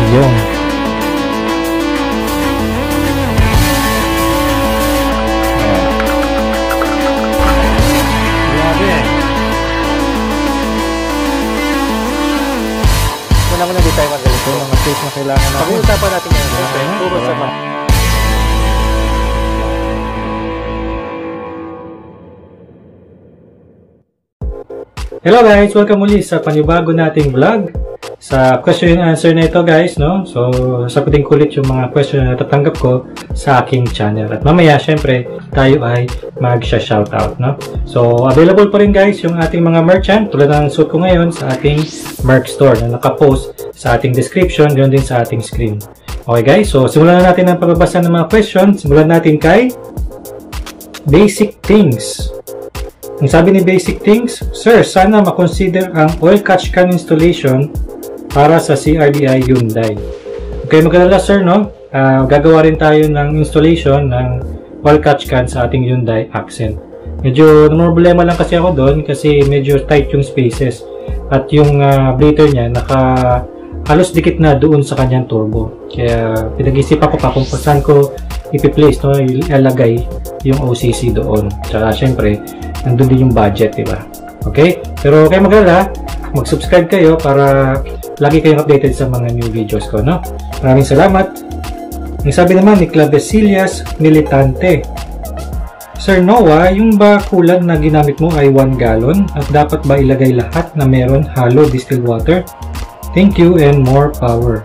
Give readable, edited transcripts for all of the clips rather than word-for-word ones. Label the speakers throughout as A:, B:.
A: Yung
B: muna di tayo magaling.
A: ito mga tools na kailangan natin.
B: Pag-uusapan natin ngayon. Puro sa mga.
A: Hello guys! Welcome muli sa panibago nating vlog. Sa question and answer na ito guys, no? So, sagutin ko ulit yung mga question na natatanggap ko sa aking channel. At mamaya, syempre, tayo ay mag-shoutout, no? So, available pa rin guys yung ating mga merchant, tulad ng suit ko ngayon sa ating merch store na nakapost sa ating description, ganoon din sa ating screen. Okay guys, so simulan na natin ang pagbabasa ng mga question. Simulan natin kay Basic Things. Ang sabi ni Basic Things, Sir, sana makonsider ang oil catch can installation para sa CRDI Hyundai. Okay, mag-alala sir, no? Gagawa rin tayo ng installation ng oil catch can sa ating Hyundai Accent. Medyo problema lang kasi ako doon kasi medyo tight yung spaces at yung bleeder niya halos dikit na doon sa kanyang turbo. Kaya pinag-isipan ko pa kung saan ko ipi-place, no? Ilalagay yung OCC doon. Tsaka syempre, nandun din yung budget, diba? Okay? Pero kayo mag-alala, mag-subscribe kayo para lagi kayong updated sa mga new videos ko, no? Maraming salamat. Ang sabi naman ni Clavecillas Militante, Sir Noah, yung ba kulan na ginamit mo ay 1 gallon at dapat ba ilagay lahat na meron halo distilled water? Thank you and more power.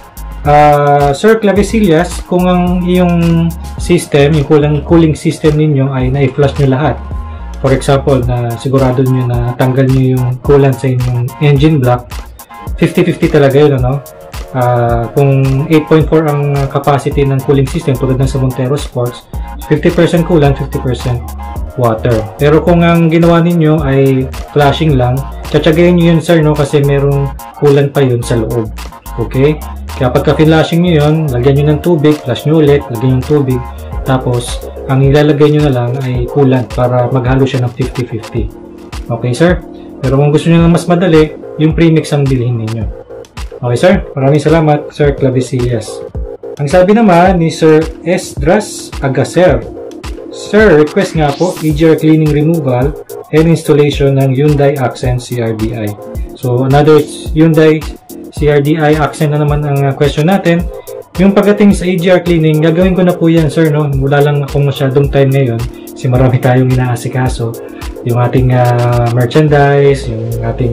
A: Sir Clavecillas, kung ang iyong system, yung cooling system ninyo ay na-flush nyo lahat, for example, na sigurado nyo na tanggal nyo yung coolant sa inyong engine block, 50-50 talaga yun, ano? Kung 8.4 ang capacity ng cooling system tulad ng sa Montero Sports, 50% coolant, 50% water. Pero kung ang ginawa ninyo ay flushing lang, tsatsagayin nyo yun sir, no? Kasi merong coolant pa yun sa loob. Okay? Kaya pagka flushing nyo yun, lagyan nyo ng tubig, flush nyo ulit, lagyan yung tubig, tapos ang ilalagay nyo na lang ay coolant para maghalo siya ng 50-50. Okay sir? Pero kung gusto nyo na mas madali, yung premix ang bilhin ninyo. Okay sir? Maraming salamat Sir Clavecillas. Ang sabi naman ni Sir Esdras Agacer, Sir, request nga po EGR cleaning removal and installation ng Hyundai Accent CRDI. So another Hyundai CRDI Accent na naman ang question natin. Yung pagdating sa EGR cleaning, gagawin ko na po yan sir, no? Wala lang akong masyadong time ngayon kasi marami tayong inaasikaso. Yung ating merchandise, yung ating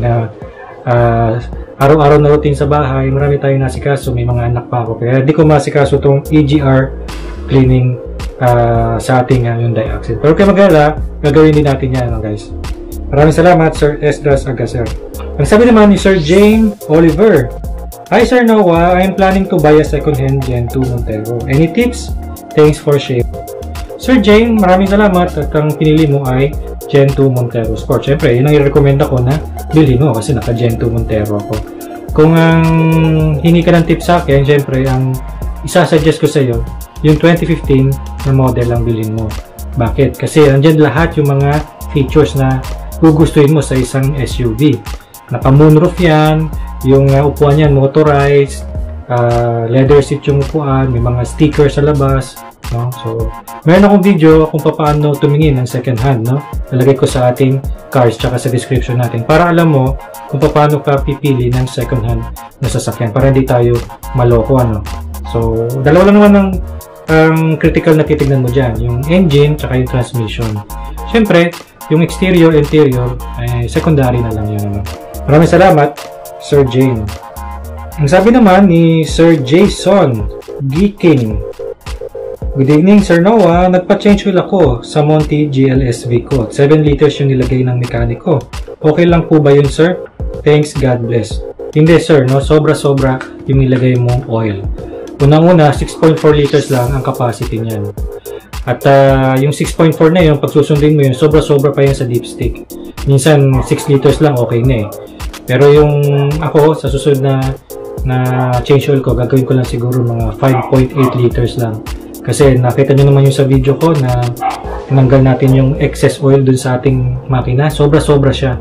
A: araw-araw na routine sa bahay, marami tayong nasikaso, may mga anak pa ako. Kaya di ko masikaso itong EGR cleaning sa ating Hyundai Accent. Pero kaya mag-alala, gagawin din natin yan, no, guys. Maraming salamat Sir Esdras Agacer. Ang sabi naman ni Sir James Oliver, Hi Sir Noah, I am planning to buy a second-hand Gen 2 Montero. Any tips? Thanks for sharing. Sir James, maraming salamat at ang pinili mo ay Gen 2 Montero Sport. Siyempre, yun ang i-recommend ako na bilhin mo kasi naka Gen 2 Montero ako. Kung ang hingi ka ng tips sa akin, siyempre, ang isasuggest ko sa iyo, yung 2015 na model ang bilhin mo. Bakit? Kasi andyan lahat yung mga features na gugustuhin mo sa isang SUV. Naka-moonroof yan, yung upuan yan motorized, leather seat yung upuan, may mga sticker sa labas, no? So, meron akong video kung paano tumingin ng second hand, no? Nalagay ko sa ating cars tsaka sa description natin para alam mo kung paano ka pipili ng second hand na sasakyan para hindi tayo maloko, ano? So, dalawa lang naman ang critical na titignan mo dyan, yung engine tsaka yung transmission. Siyempre, yung exterior, interior, ay secondary na lang yun, ano? Maraming salamat Sir Jane. Ang sabi naman ni Sir Jason Geeking, Good evening Sir Noah, nagpa-change oil ako sa Monty GLSV ko. 7 liters yung nilagay ng mekaniko. Okay lang po ba yun sir? Thanks, God bless. Hindi sir, no? Sobra-sobra yung nilagay mong oil. Unang-una, 6.4 liters lang ang capacity niyan. At yung 6.4 na yun, pag susundin mo yun, sobra-sobra pa yan sa dipstick. Minsan 6 liters lang okay na eh. Pero yung ako, sa susunod na change oil ko, gagawin ko lang siguro mga 5.8 liters lang. Kasi nakita nyo naman yung sa video ko na tinanggal natin yung excess oil dun sa ating makina. Sobra-sobra siya.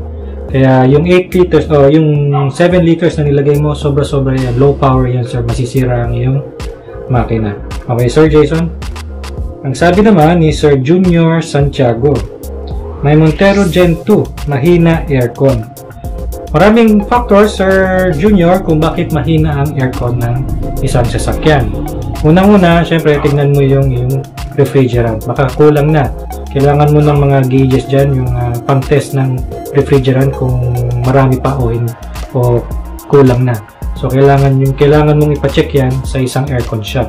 A: Kaya yung 8 liters o yung 7 liters na nilagay mo, sobra-sobra yan. Low power yan, sir. Masisira ang iyong makina. Okay, Sir Jason? Ang sabi naman ni Sir Junior Santiago, may Montero Gen 2, mahina aircon. Maraming factors, Sir Junior, kung bakit mahina ang aircon ng isang sasakyan. Unang-una, syempre, tignan mo yung refrigerant. Baka kulang na. Kailangan mo ng mga gauges dyan, yung pang-test ng refrigerant kung marami pa o kulang na. So, kailangan mong ipacheck yan sa isang aircon shop.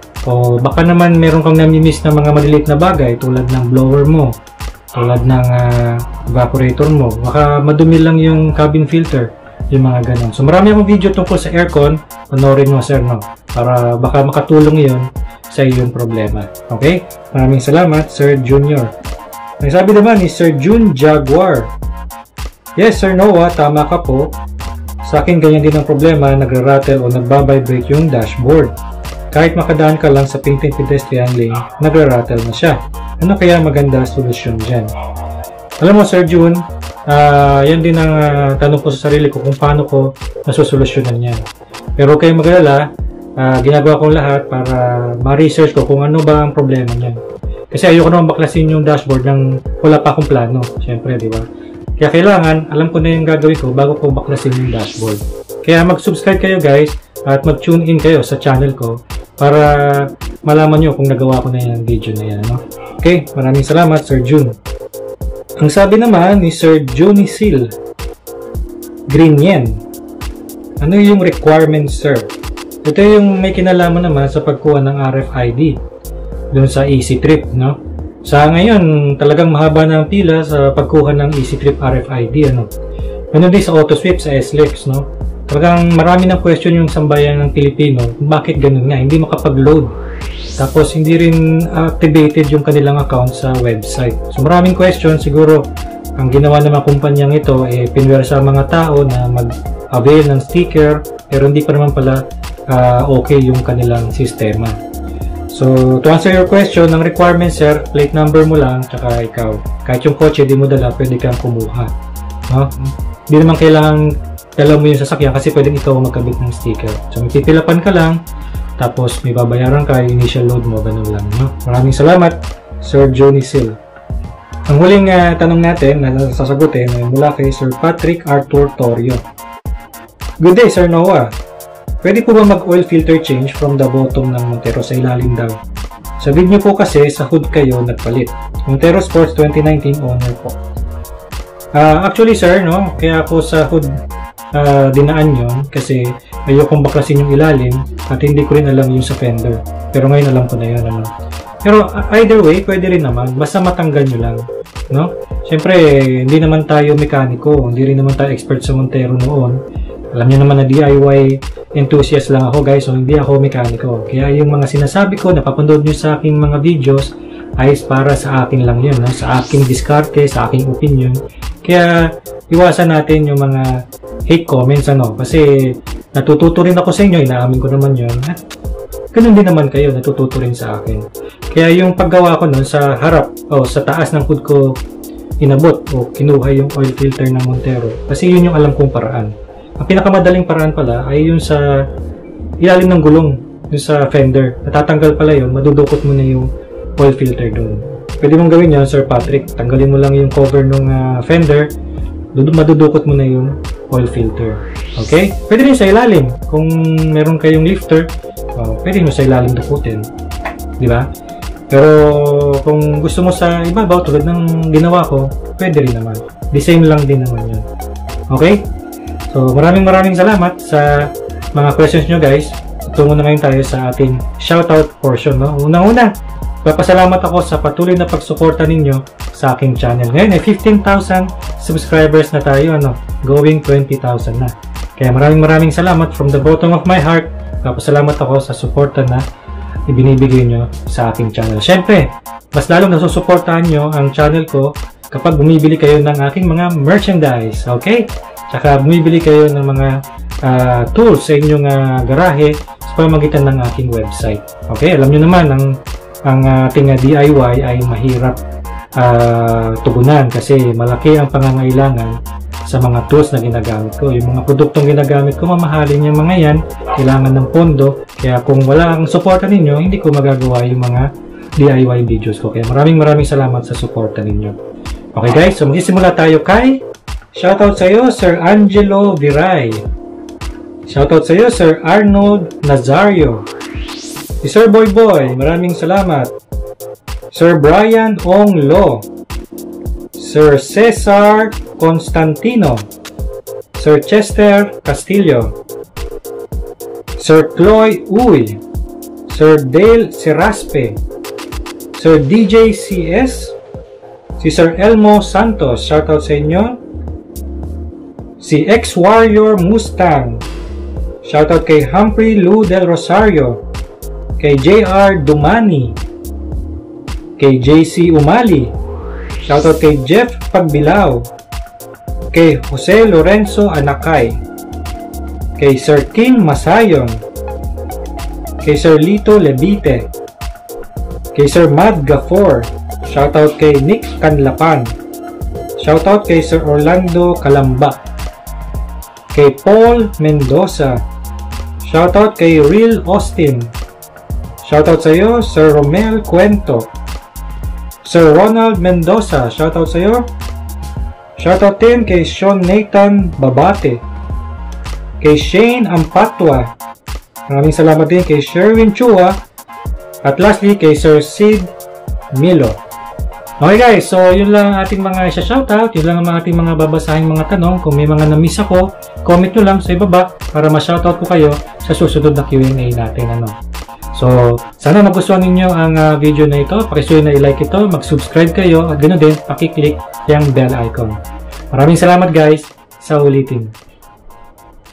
A: O baka naman meron kang namimiss na mga maliliit na bagay tulad ng blower mo, tulad ng evaporator mo. Baka madumi lang yung cabin filter, yung mga ganun. So, marami akong video tungkol sa aircon. Panoorin mo, sir, no? Para baka makatulong yun sa iyong problema. Okay? Maraming salamat, Sir Junior. Nagsabi naman ni Sir June Jaguar, yes, Sir Noah, tama ka po. Sa akin ganyan din ang problema, nagra-rattle o nagbabibrate yung dashboard. Kahit makadaan ka lang sa painted pedestrian lane, nagra-rattle na siya. Ano kaya maganda solusyon dyan? Alam mo, Sir June, yan din ang tanong ko sa sarili ko kung paano ko nasusolusyonan yan. Pero kayo mag-alala, ginagawa kong lahat para ma-research ko kung ano ba ang problema niyan. Kasi ayoko naman baklasin yung dashboard nang wala pa akong plano. Siyempre, di ba? Kaya kailangan, alam ko na yung gagawin ko bago ko baklasin yung dashboard. Kaya mag-subscribe kayo guys at mag-tune in kayo sa channel ko para malaman nyo kung nagawa ko na yung video na yan. No? Okay, maraming salamat, Sir June. Ang sabi naman ni Sir Johnny Seal, Green Yen. Ano yung requirements, sir? Ito yung may kinalaman naman sa pagkuha ng RFID doon sa Easy Trip, no? Sa ngayon, talagang mahaba na ang pila sa pagkuha ng Easy Trip RFID, ano? Ganun din sa AutoSweep, sa SLEX, no? Talagang marami ng question yung sambayan ng Pilipino kung bakit ganun nga, hindi makapag-load. Tapos, hindi rin activated yung kanilang account sa website. So, maraming question. Siguro, ang ginawa ng mga kumpanyang ito, pinwera sa mga tao na mag-avail ng sticker, pero hindi pa naman pala okay yung kanilang sistema. So, to answer your question, ang requirement, sir, plate number mo lang, tsaka ikaw. Kahit yung kotse, di mo dala, pwede kang kumuha. No? Hindi naman kailangan dala mo yung sasakyan kasi pwedeng ikaw magkabit ng sticker. So, may pipilapan ka lang, tapos may babayaran ka, initial load mo, ganun lang. No? Maraming salamat, Sir Johnny Seal. Ang huling tanong natin na sasagutin ay mula kay Sir Patrick Arthur Torio. Good day, Sir Noah. Pwede po ba mag-oil filter change from the bottom ng Montero sa ilalim daw? Sa video po kasi sa hood kayo nagpalit. Montero Sports 2019 owner po. Actually, sir, no, kaya ako sa hood dinaan yon kasi ayokong baklasin yung ilalim at hindi ko rin alam yung sa fender. Pero ngayon alam ko na yun. Ano. Pero either way, pwede rin naman. Basta matanggal nyo lang. No? Siyempre, hindi naman tayo mekaniko. Hindi rin naman tayo expert sa Montero noon. Alam niyo naman na DIY enthusiast lang ako guys, so hindi ako mekaniko. Kaya yung mga sinasabi ko, napapanood nyo sa aking mga videos, ay para sa akin lang yun, no? Sa aking diskarte, sa aking opinion. Kaya iwasan natin yung mga hate comments, ano? Kasi natututo rin ako sa inyo, inaamin ko naman yun. At ganun din naman kayo, natututo rin sa akin. Kaya yung paggawa ko nun sa harap, o sa taas ng hood ko, inabot o kinuha yung oil filter ng Montero. Kasi yun yung alam kong paraan. Ang pinakamadaling paraan pala ay yung sa ilalim ng gulong, yung sa fender. Natatanggal pala yun, madudukot mo na yung oil filter doon. Pwede mong gawin yan, Sir Patrick. Tanggalin mo lang yung cover ng fender, madudukot mo na yung oil filter. Okay? Pwede rin sa ilalim. Kung meron kayong lifter, pwede mo sa ilalim dukutin. Di ba? Pero kung gusto mo sa ibabaw, tulad ng ginawa ko, pwede rin naman. The same lang din naman yun. Okay? So, maraming salamat sa mga questions nyo guys. Tungo na ngayon tayo sa ating shoutout portion. No? Unang-una, papasalamat ako sa patuloy na pagsuporta ninyo sa aking channel. Ngayon ay 15,000 subscribers na tayo. Going 20,000 na. Kaya maraming salamat from the bottom of my heart. Papasalamat ako sa suporta na ibinibigay nyo sa aking channel. Siyempre, mas lalong nasusuportahan nyo ang channel ko kapag bumibili kayo ng aking mga merchandise. Okay? Tsaka bumibili kayo ng mga tools sa inyong garahe sa pamamagitan ng aking website. Okay, alam nyo naman ang ating DIY ay mahirap tugunan kasi malaki ang pangangailangan sa mga tools na ginagamit ko. Yung mga produktong ginagamit ko, mamahalin yung mga yan, kailangan ng pondo. Kaya kung wala ang suporta ninyo, hindi ko magagawa yung mga DIY videos ko. Kaya maraming salamat sa suporta ninyo. Okay guys, so magsisimula tayo kay shoutout sa iyo, Sir Angelo Viray. Shoutout sa iyo, Sir Arnold Nazario. Si Sir Boy, maraming salamat. Sir Brian Ong Lo. Sir Cesar Constantino. Sir Chester Castillo. Sir Chloe Uy. Sir Dale Seraspe. Sir DJ CS. Si Sir Elmo Santos, shoutout sa inyo. Si Ex-Warrior Mustang, shoutout kay Humphrey Lou Del Rosario. Kay JR Dumani. Kay JC Umali, shoutout kay Jeff Pagbilao. Kay Jose Lorenzo Anakay. Kay Sir King Masayon. Kay Sir Lito Levite. Kay Sir Mad Gafor, shoutout kay Nick Canlapan. Shoutout kay Sir Orlando Kalamba. Kay Paul Mendoza. Shoutout kay Real Austin. Shoutout sa iyo, Sir Romel Cuento. Sir Ronald Mendoza, shoutout sa iyo. Shoutout din kay Sean Nathan Babate. Kay Shane Ampatwa. Maraming salamat din kay Sherwin Chua. At lastly, kay Sir Sid Milo. Okay guys, so yun lang ating mga shoutout, yun lang ang ating mga babasahing mga tanong. Kung may mga na-miss ako, comment nyo lang sa ibaba para ma-shoutout ko kayo sa susunod na Q&A natin. So, sana magustuhan ninyo ang video na ito. Pakisuyo na i-like ito, mag-subscribe kayo, at ganoon din, pakiclick yung bell icon. Maraming salamat guys, sa ulitin.